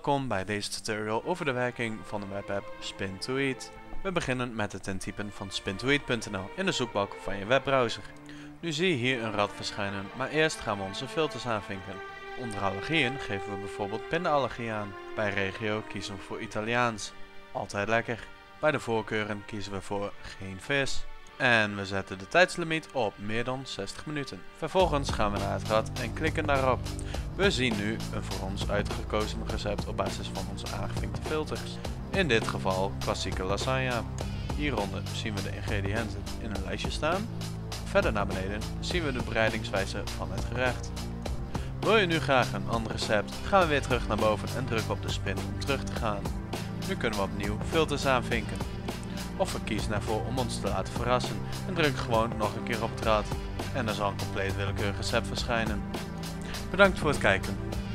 Welkom bij deze tutorial over de werking van de webapp Spin2Eat. We beginnen met het intypen van spin2eat.nl in de zoekbalk van je webbrowser. Nu zie je hier een rad verschijnen, maar eerst gaan we onze filters aanvinken. Onder allergieën geven we bijvoorbeeld pindaallergie aan. Bij regio kiezen we voor Italiaans, altijd lekker. Bij de voorkeuren kiezen we voor geen vis. En we zetten de tijdslimiet op meer dan 60 minuten. Vervolgens gaan we naar het rad en klikken daarop. We zien nu een voor ons uitgekozen recept op basis van onze aangevinkte filters. In dit geval klassieke lasagne. Hieronder zien we de ingrediënten in een lijstje staan. Verder naar beneden zien we de bereidingswijze van het gerecht. Wil je nu graag een ander recept, gaan we weer terug naar boven en drukken op de spin om terug te gaan. Nu kunnen we opnieuw filters aanvinken. Of we kiezen ervoor om ons te laten verrassen en drukken gewoon nog een keer op het rad. En er zal een compleet willekeurig recept verschijnen. Bedankt voor het kijken.